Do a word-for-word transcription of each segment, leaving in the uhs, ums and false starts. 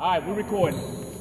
All right, we're recording.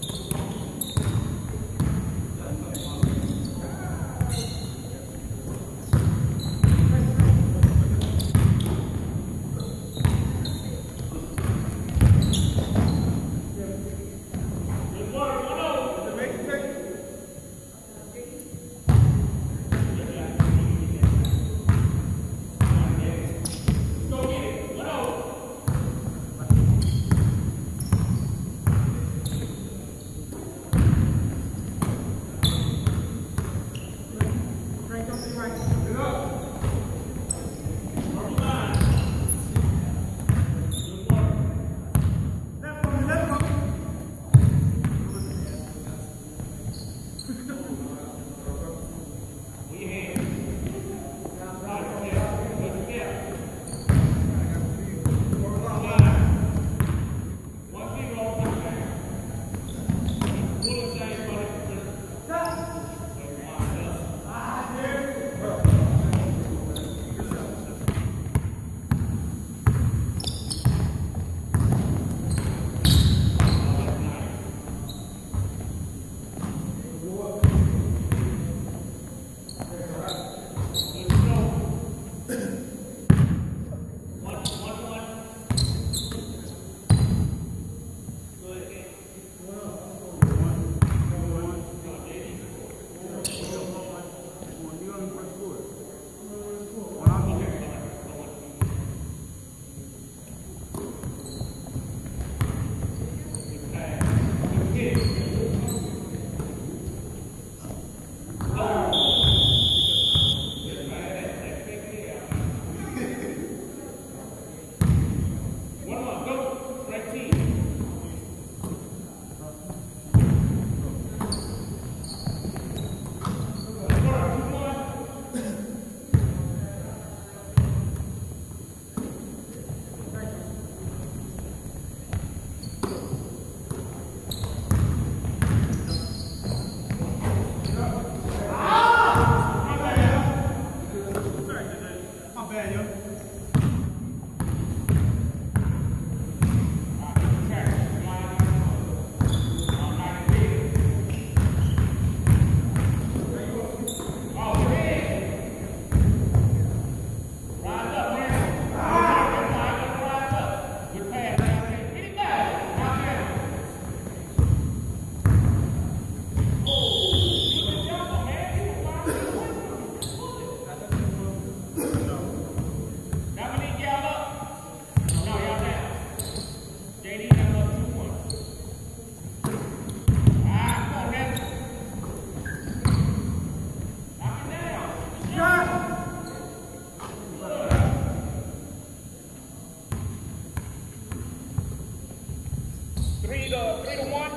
Three to three to one.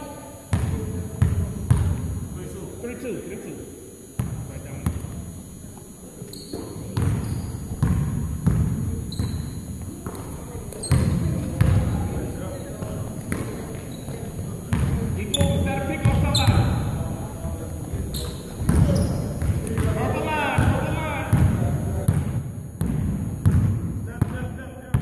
Three two. Three two. Right down. Keep moving. Try to pick on somebody. Purple line. Purple line. Step, step, step, step.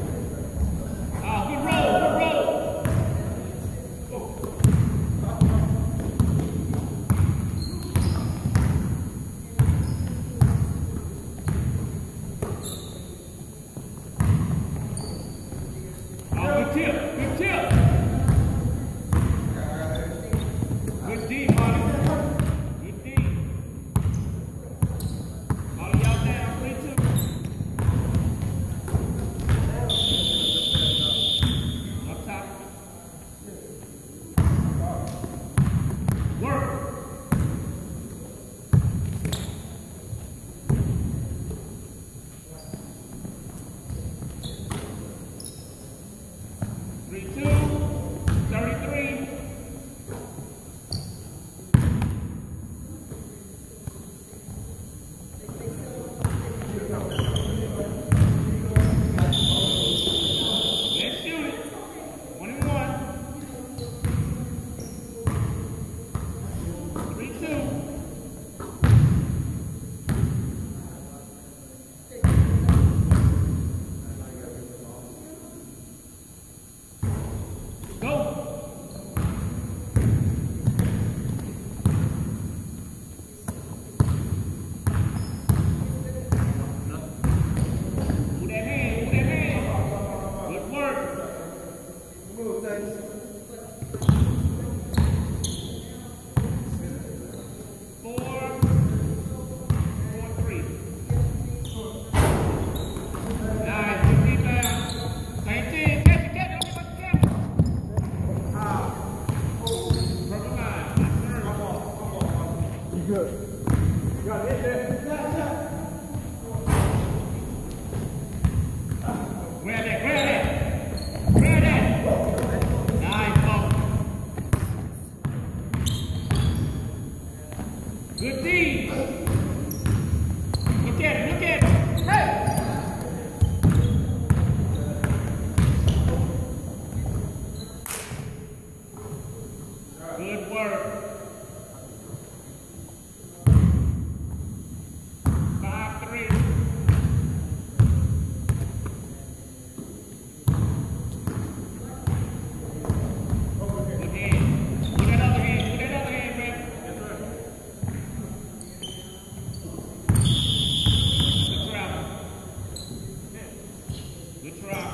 Ah, good roll. Good roll. Oh. You got it there. Yeah, yeah. Grab that, grab that. Grab that. Nice ball. Good D. Look at it, look at it. Hey! Good work. Five, three. Good hand. Put that other hand. Put that other hand, man. Good try. Good try.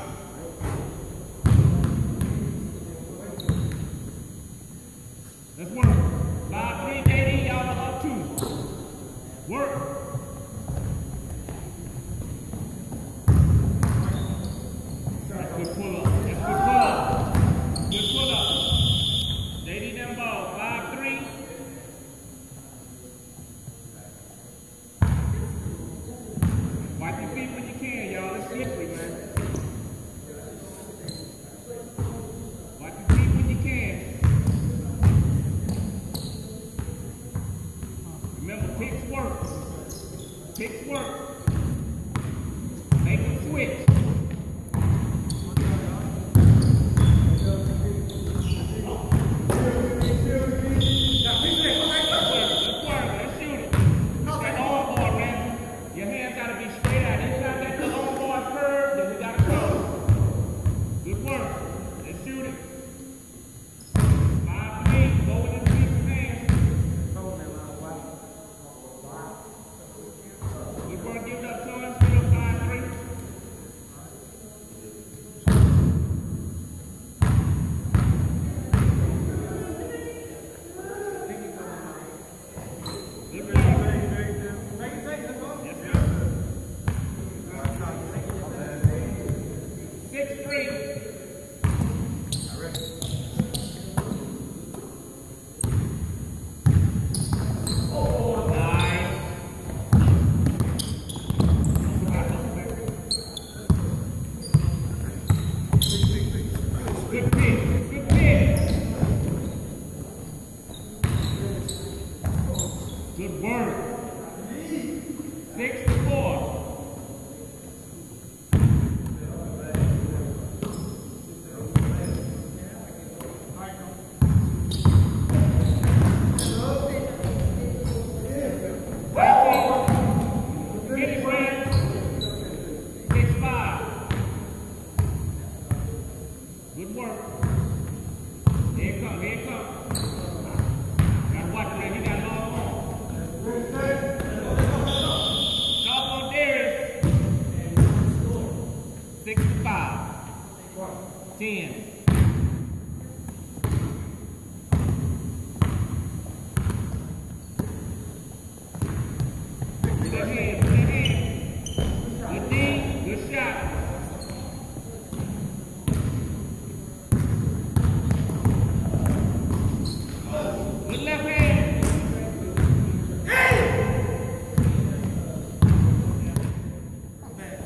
Let's work. Five, three, J D, y'all are up two. Work. That's good pull up. That's good pull up. Good pull up. J D them ball. Five, three. Wipe your feet when you can, y'all. It's slippery, man. Wipe your feet when you can. Remember, picks work. Picks work. Make them switch. Good pick. Good pick. Good work. Six to four. Good work. Here it comes, here it comes. Gotta watch that, he got long arms. Stop on Darius. Six to five. Ten. Good hand, good hand. Good D, good shot. Good left hand. Hey! Move that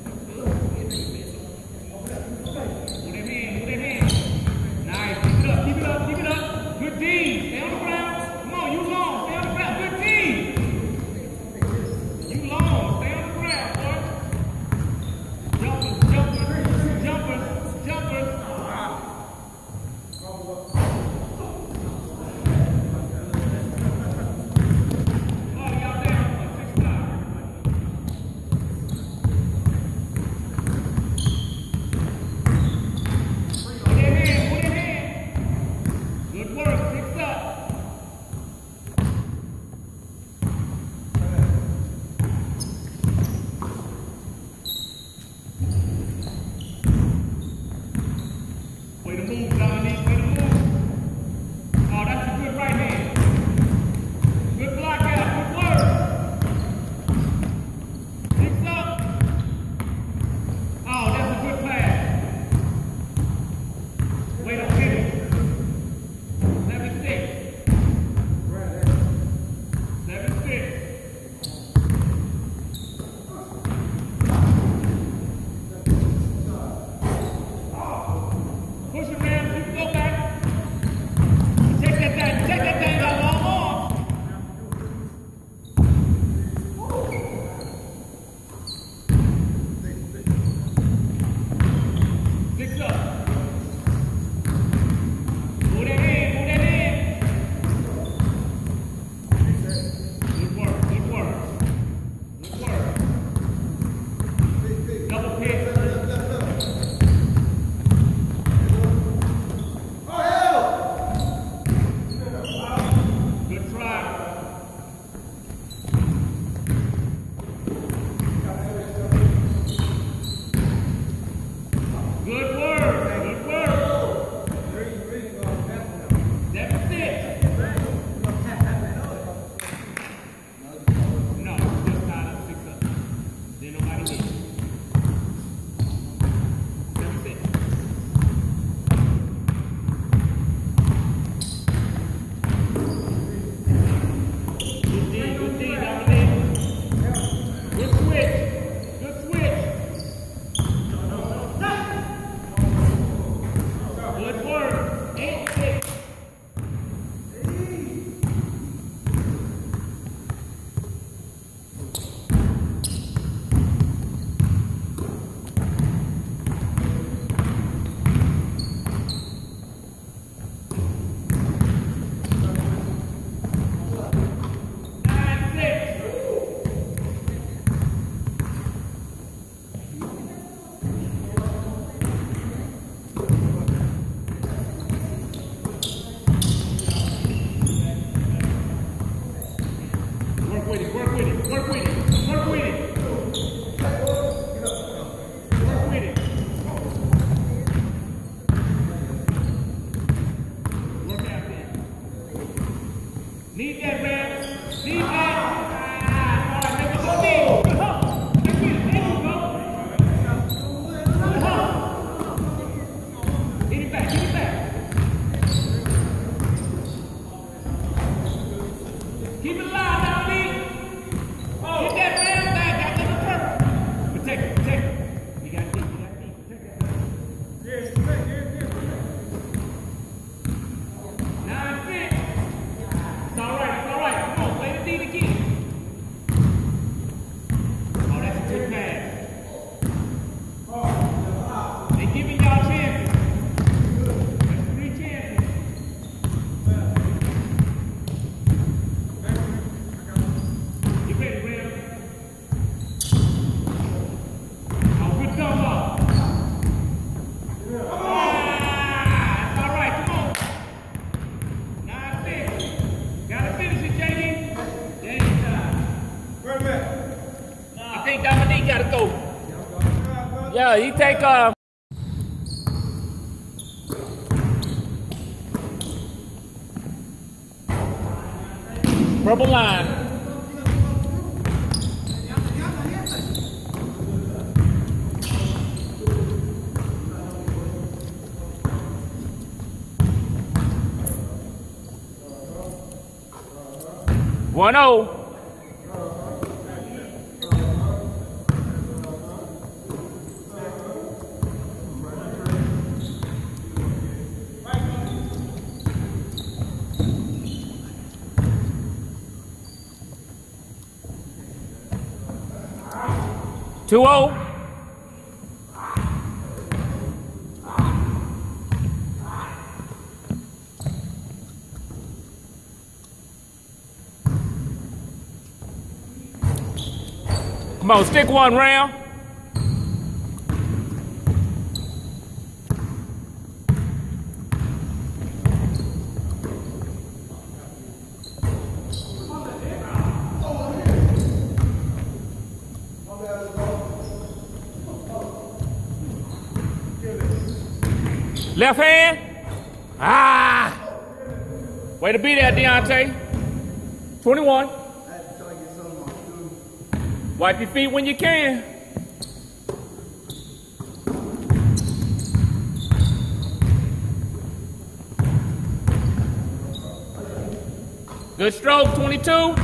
hand, move that hand. Nice. Keep it up, keep it up, keep it up. Good D. Stay on the ground. Come on, you long. Stay on the ground. Good D. You long. Stay on the ground, boy. Jumpers, jumpers, jumpers, jumpers. Good work, six up. Way to move, Dominique, way to move. Need that, man. Need that. Ah, all right, make it go big. Good hustle. There you go. Good hustle. Get it back, get it back. Keep it alive now, Lee. Get that man back. Got to the turf. Protect it, protect it. You got deep, you got deep. Protect that. Yes, protect, yes, yes. Nine six. It's all right, it's all right. Come on, play the deep again. Oh, that's a good pass. They giving y'all chances. That's three chances. Get ready, Ram. Oh, good thumb up. Ah, that's all right, come on. Nine six. Gotta finish it, J D. Game time. I think Dominique gotta go. Yeah, he take uh purple line. One oh. Two oh. Come on, stick one round. Left hand. Ah! Way to be there, Deontay. twenty-one. Wipe your feet when you can. Good stroke, twenty-two.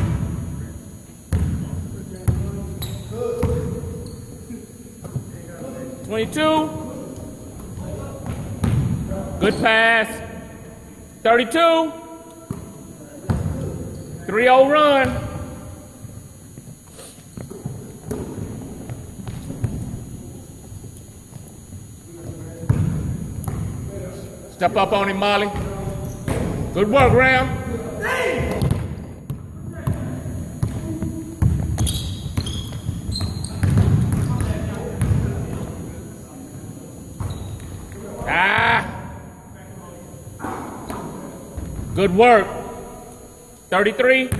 twenty-two. Good pass. thirty-two. three oh run. Step up on him, Molly. Good work, Ram. Ah. Good work. thirty-three.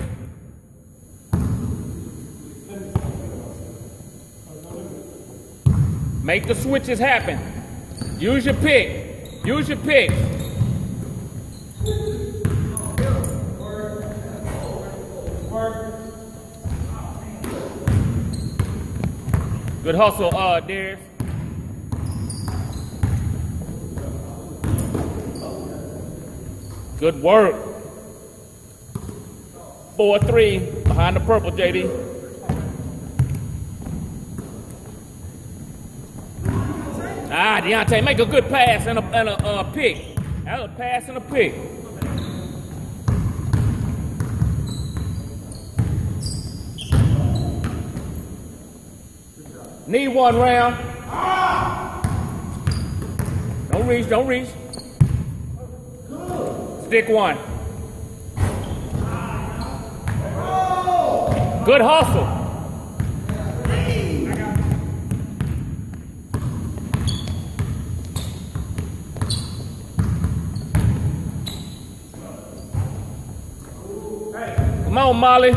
Make the switches happen. Use your pick. Use your pick. Good hustle, uh, Darius. Good work. four three behind the purple, J D. Ah, Deontay, make a good pass and a, and a uh, pick. That was a pass and a pick. Need one round. Don't reach, don't reach. Stick one. Good hustle. Come on, Molly.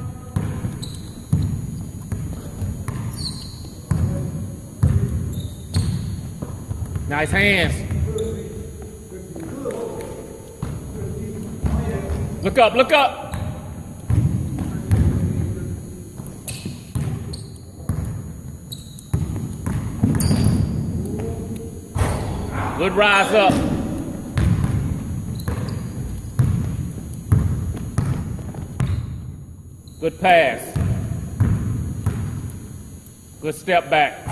Nice hands. Look up, look up. Good rise up. Good pass. Good step back.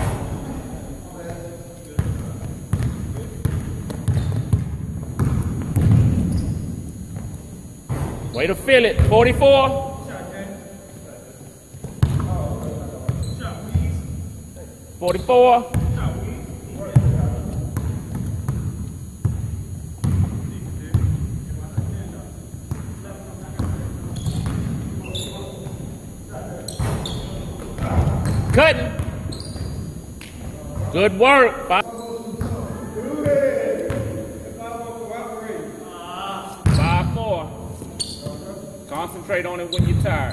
Way to feel it. forty-four. forty-four. Cutting. Good work. Five, Five four. Concentrate on it when you're tired.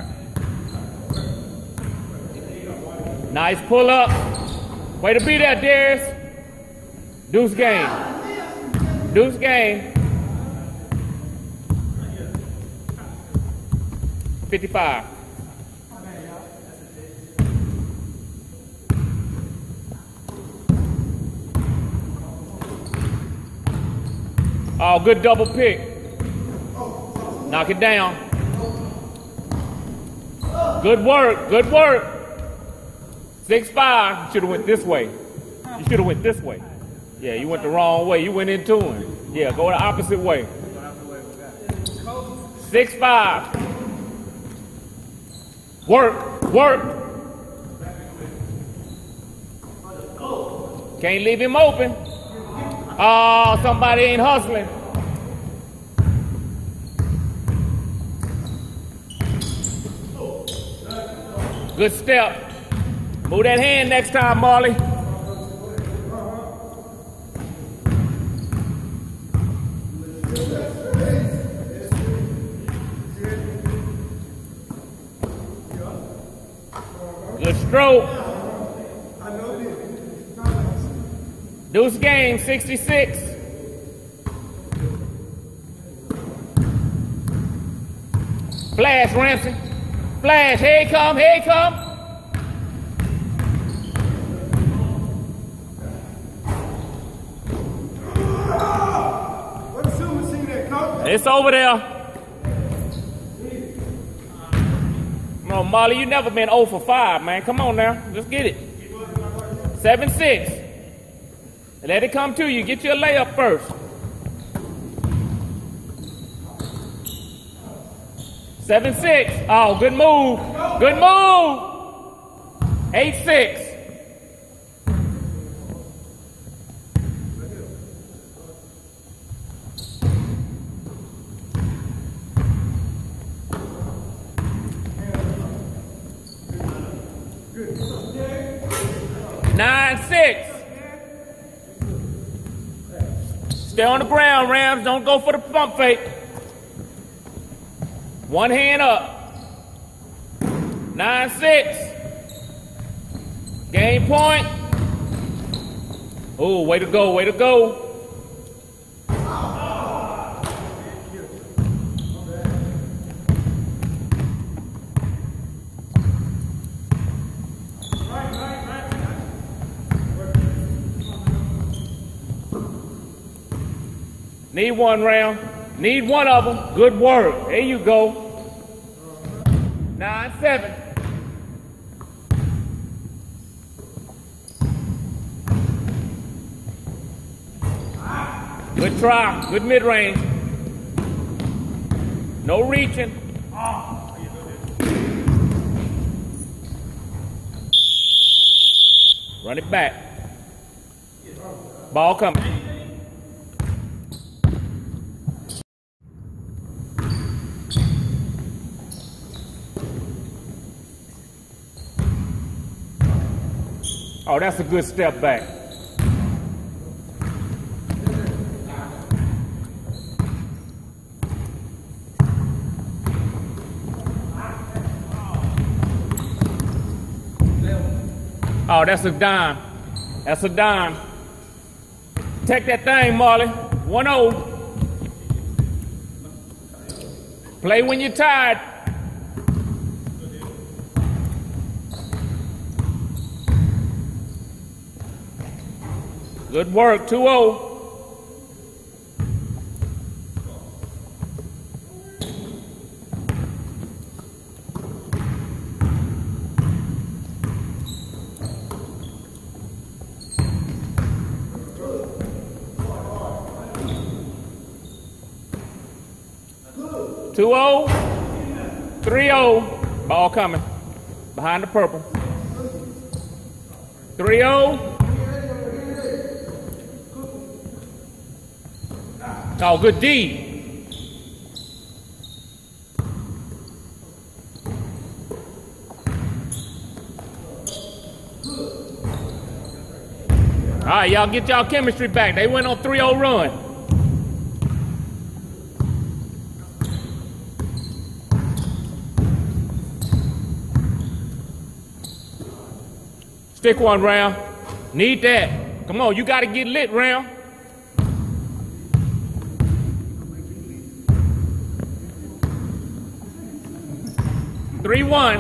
Nice pull up. Way to be there, Darius. Deuce game. Deuce game. fifty-five. Oh, good double pick. Knock it down. Good work, good work. six five, you should have went this way. You should have went this way. Yeah, you went the wrong way. You went into him. Yeah, go the opposite way. six five. Work, work. Can't leave him open. Oh, somebody ain't hustling. Good step. Move that hand next time, Marley. Good stroke. Deuce game, sixty-six. Flash, Ramsey. Flash, here he come, here he come. What a shooting machine there, coach. It's over there. Come on, Molly, you never been zero for five, man. Come on now, just get it. seven six. Let it come to you. Get you a layup first. seven six. Oh, good move. Good move. eight six. nine six. Stay on the ground, Rams. Don't go for the pump fake. One hand up. nine six. Game point. Oh, way to go, way to go. Need one round. Need one of them. Good work. There you go. nine seven. Good try. Good mid-range. No reaching. Run it back. Ball coming. Oh, that's a good step back. Oh, that's a dime. That's a dime. Take that thing, Marley. one oh. Play when you're tired. Good work, two oh. two oh. three oh. Ball coming. Behind the purple. three oh. Oh, good D. All right, y'all get y'all chemistry back. They went on three oh run. Stick one round. Need that. Come on, you got to get lit, round. three one.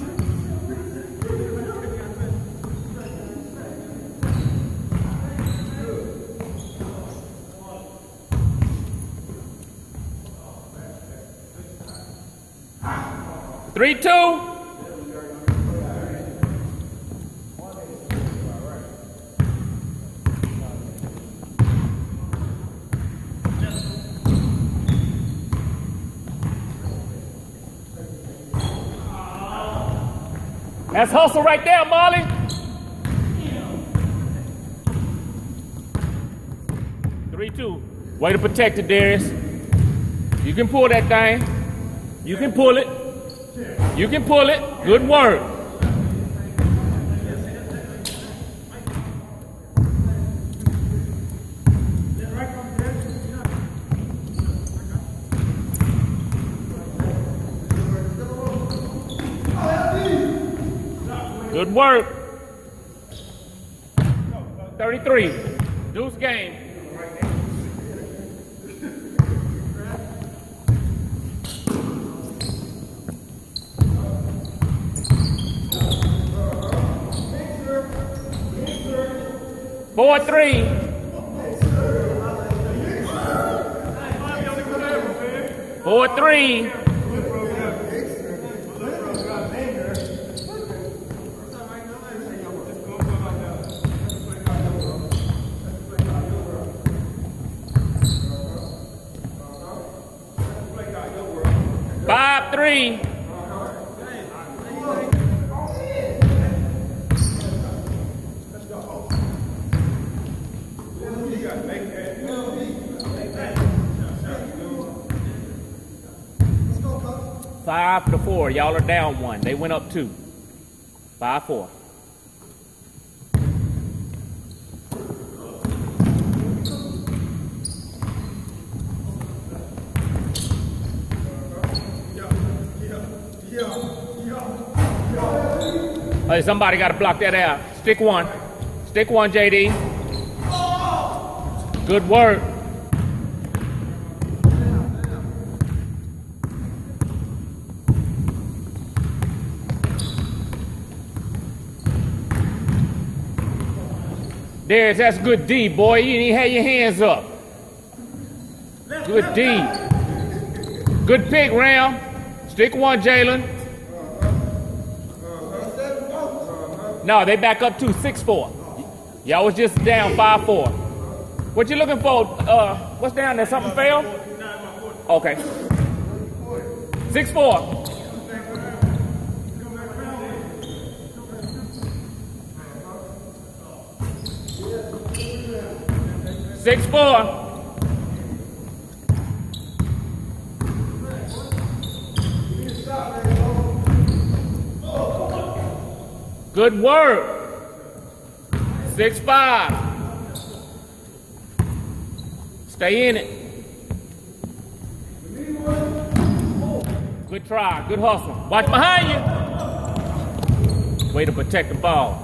three two. That's hustle right there, Molly. three two. Way to protect it, Darius. You can pull that thing. You can pull it. You can pull it. Good work. Good work. thirty-three. Deuce game. four three. four three. five three. Five to four. Y'all are down one. They went up two. Five four. Hey, somebody got to block that out. Stick one. Stick one, J D. Good work. Darius, that's good D, boy. You didn't even have your hands up. Good D. Good pick, round. Stick one, Jalen. No, they back up to six four. Y'all was just down five four. What you looking for? Uh, what's down there? Something failed? Okay. six four. six four. Good work. six five. Stay in it. Good try. Good hustle. Watch behind you. Way to protect the ball.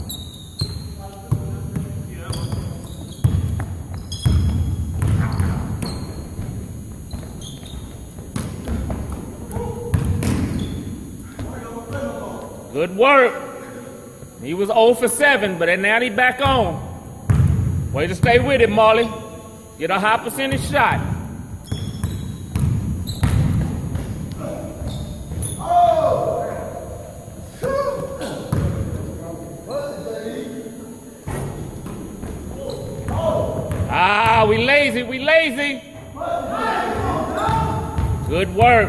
Good work. He was oh for seven, but now he's back on. Way to stay with it, Molly. Get a high percentage shot. Ah, we lazy, we lazy. Good work.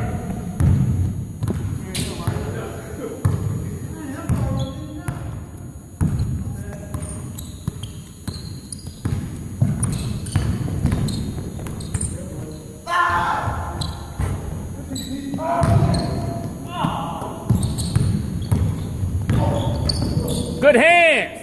Good hands.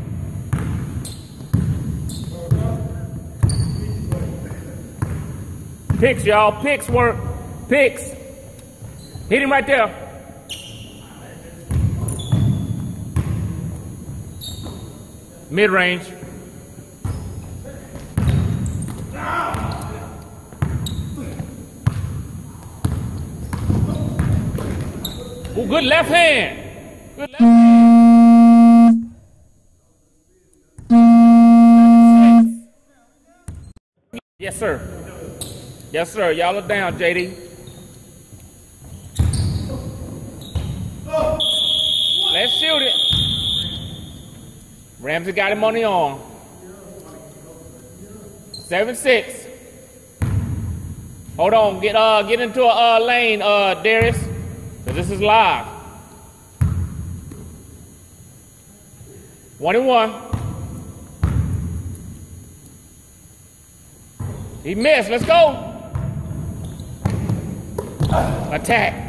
Picks, y'all. Picks work. Picks. Hit him right there. Mid-range. Ooh, good left hand. Good left hand. Yes, sir. Yes, sir. Y'all are down, J D. Let's shoot it. Ramsey got him on the arm. seven six. Hold on. Get uh get into a uh, lane, uh, Darius. So this is live. One and one. He missed. Let's go. Attack.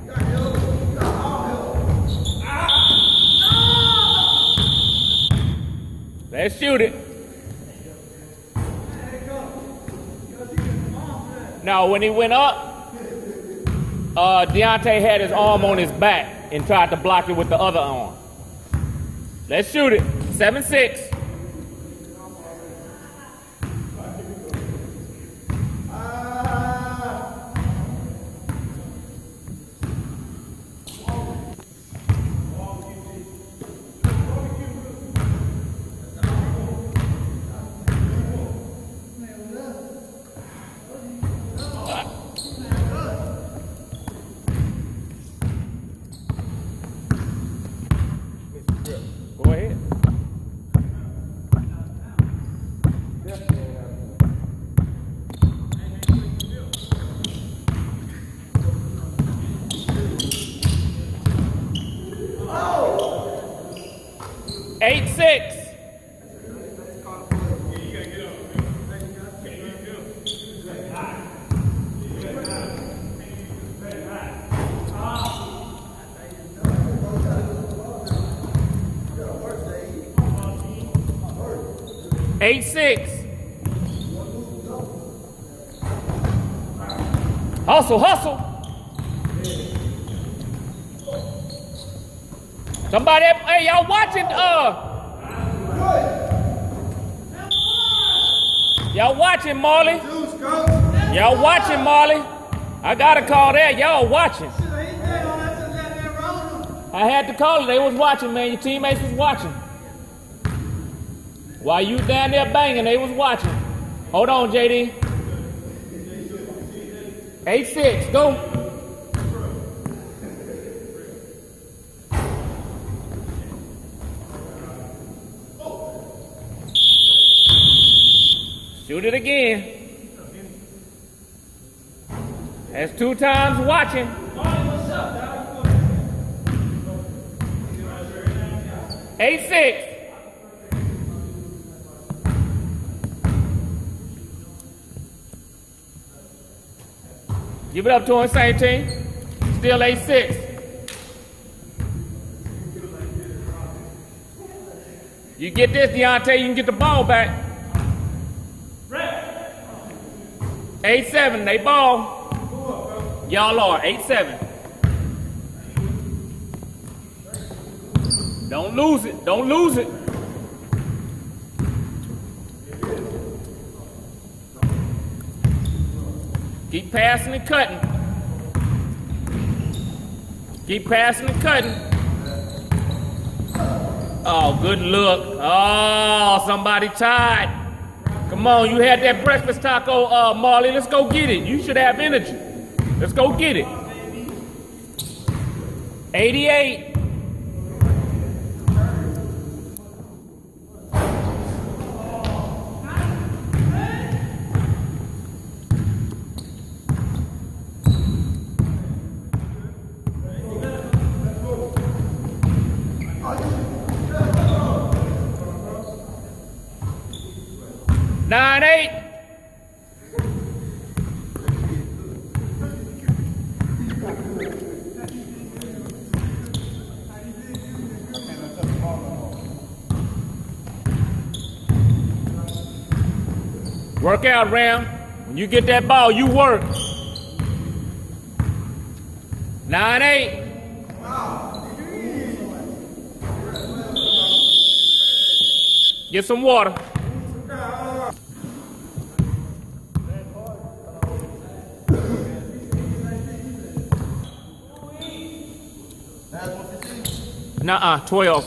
Let's shoot it. Now, when he went up, uh, Deontay had his arm on his back and tried to block it with the other arm. Let's shoot it. seven six. Go ahead. Eight six. Eight six. Hustle, hustle. Somebody, hey, y'all watching, uh, y'all watching, Marley? Y'all watching, Marley? I gotta call that. Y'all watching. I had to call it. They was watching, man. Your teammates was watching. While you down there banging, they was watching. Hold on, J D. eight six, go. Shoot it again. That's two times watching. eight six. Give it up to him, same team. Still eight six. You get this, Deontay, you can get the ball back. eight seven, they ball. Y'all are eight seven. Don't lose it. Don't lose it. Keep passing and cutting. Keep passing and cutting. Oh, good look. Oh, somebody tied. Come on, you had that breakfast taco, uh, Marley. Let's go get it. You should have energy. Let's go get it. eighty-eight. Work out, Ram. When you get that ball, you work. Nine eight. Get some water. Nuh-uh, twelve.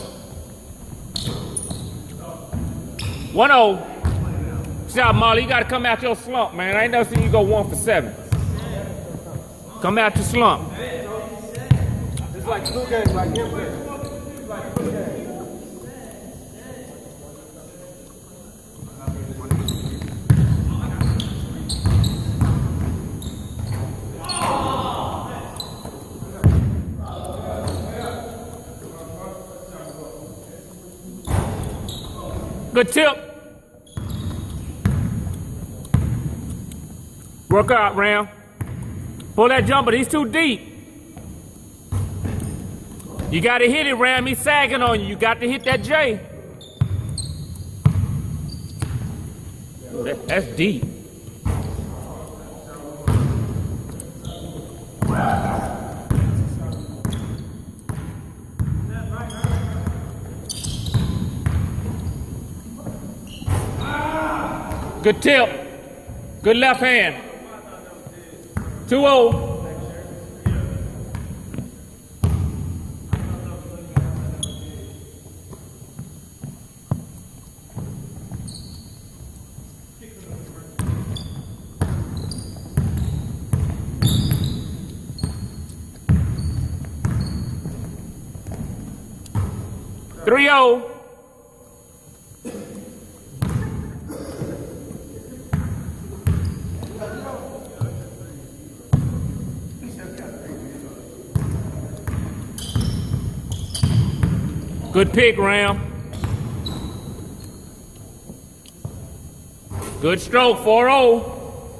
one oh. Shot, Molly, you got to come out your slump, man. I ain't never seen you go one for seven. Come out your slump. It's like two games, like him. It's like two games. Good tip. Work out, Ram. Pull that jumper. He's too deep. You got to hit it, Ram. He's sagging on you. You got to hit that J. That, that's deep. Good tip. Good left hand. two oh. three oh. Good pick, Ram. Good stroke, four oh.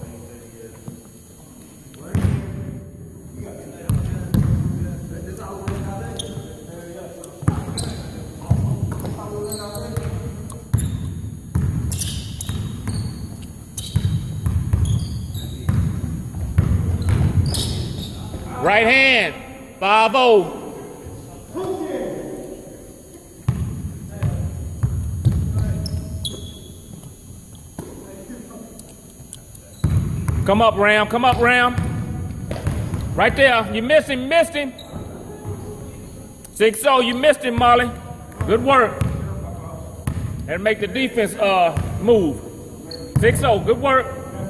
Right hand, five oh. Come up, Ram. Come up, Ram. Right there. You missed him. Missed him. six oh. You missed him, Molly. Good work. And make the defense uh, move. six oh. Good work.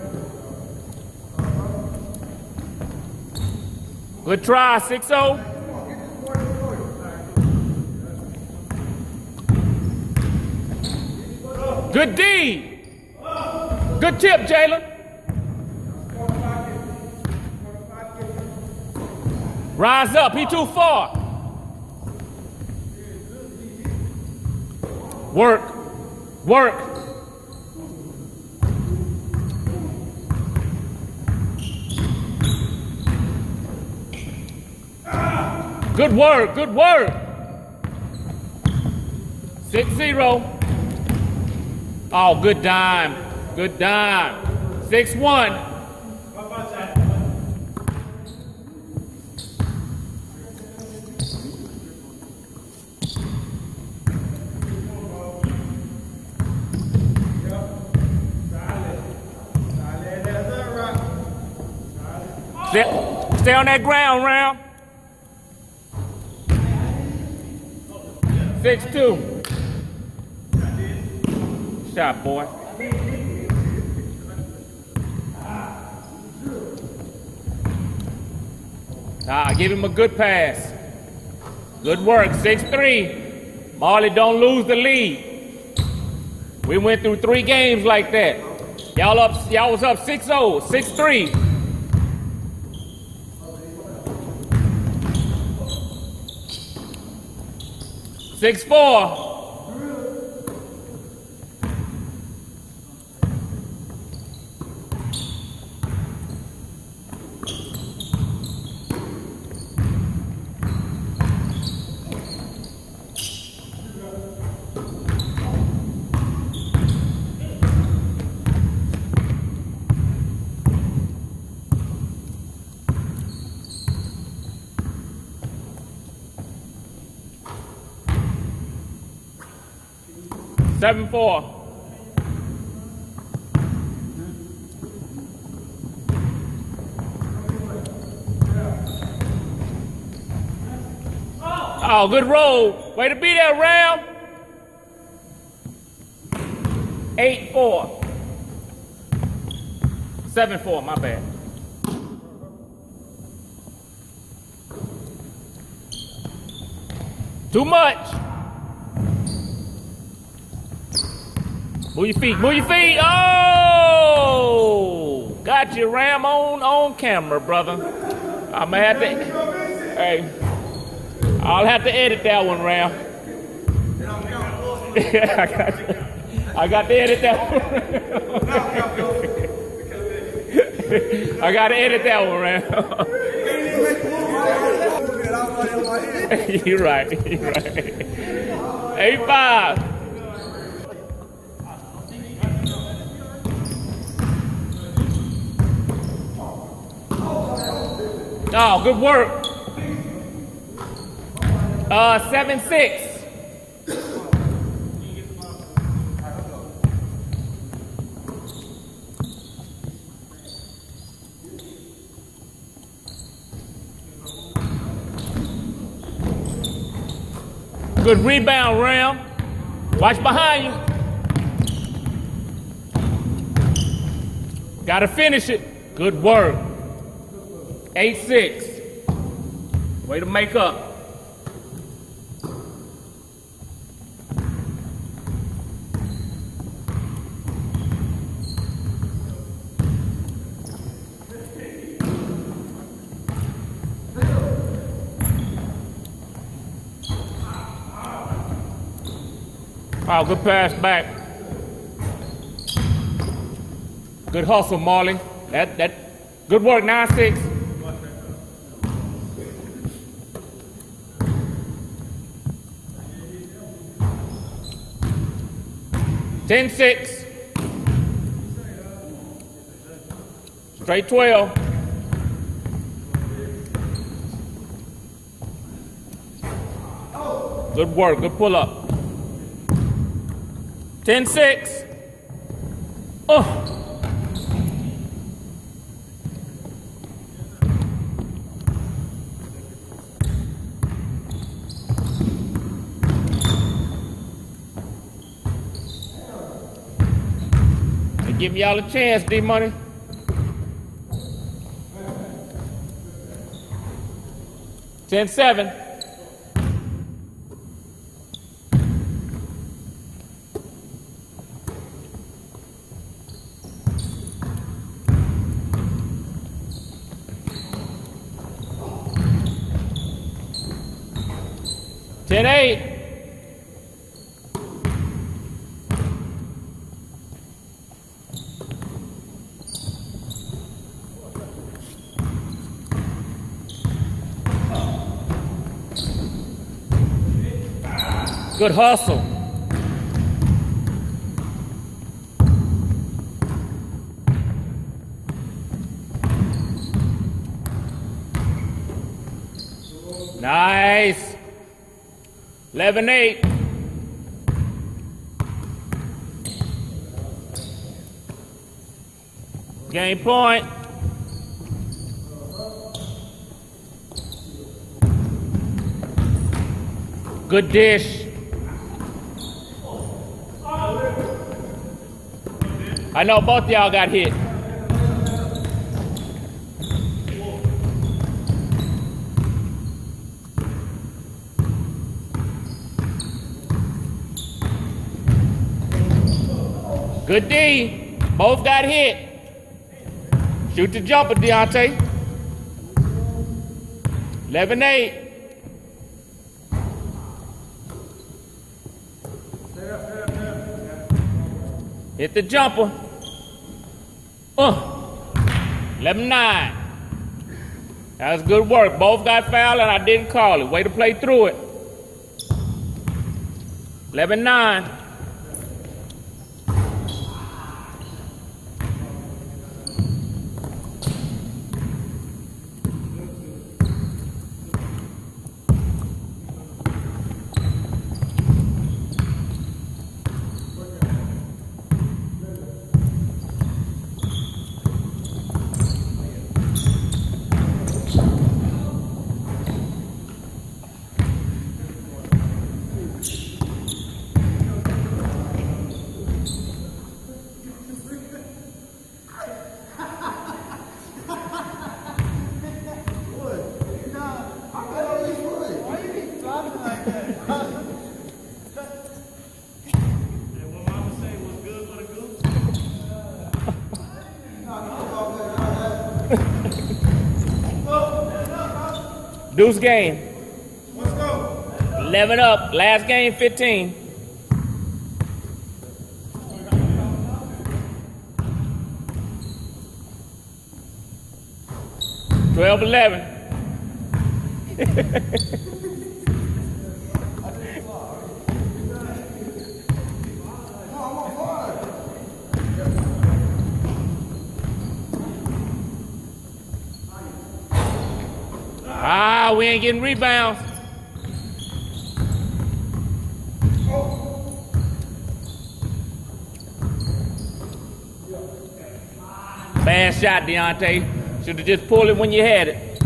Good try. six oh. Good D. Good tip, Jalen. Rise up, he too far. Work, work. Good work, good work. six zero. Oh, good dime, good dime. six one. Stay, stay on that ground, Ram. six two. Shot, boy. Ah, give him a good pass. Good work, six three. Marley, don't lose the lead. We went through three games like that. Y'all up, y'all was up six oh, six three. six four. seven four. Oh, good roll. Way to be there, Ram. eight four. seven four, my bad. Too much. Move your feet, move your feet. Oh! Got you, Ram, on, on camera, brother. I'm gonna have to, hey, I'll have to edit that one, Ram. I got you. I got to edit that one. I got to edit that one, Ram. You're right, you're right. eight five. Oh, good work. Uh, seven six. Good rebound, Ram. Watch behind you. Gotta finish it. Good work. eight six. Way to make up. Oh, good pass back. Good hustle, Marley. That that good work, nine six. ten six. Straight twelve. Good work, good pull up. ten six. Oh. They give y'all a chance, D-Money. ten seven. ten eight. Good hustle. Nice. eleven eight. Game point. Good dish. I know both of y'all got hit. Good D. Both got hit. Shoot the jumper, Deontay. eleven eight. Hit the jumper. Uh. eleven nine. That was good work. Both got fouled and I didn't call it. Way to play through it. eleven nine. Deuce game. Let's go. eleven up. Last game, fifteen. twelve eleven. Ah, we ain't getting rebounds. Bad shot, Deontay. Should have just pulled it when you had it.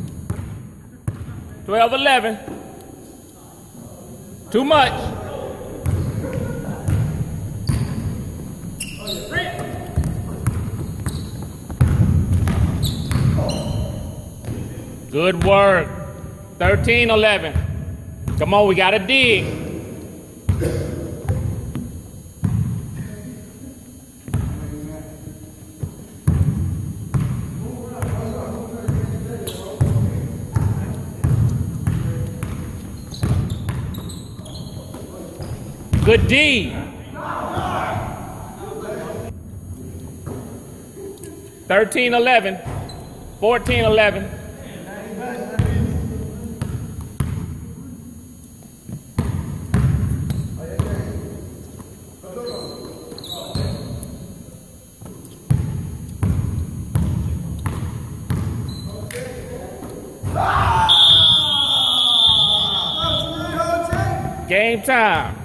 twelve eleven. Too much. Good work. thirteen eleven. Come on, we gotta dig. Good D. thirteen eleven. fourteen eleven. Game time.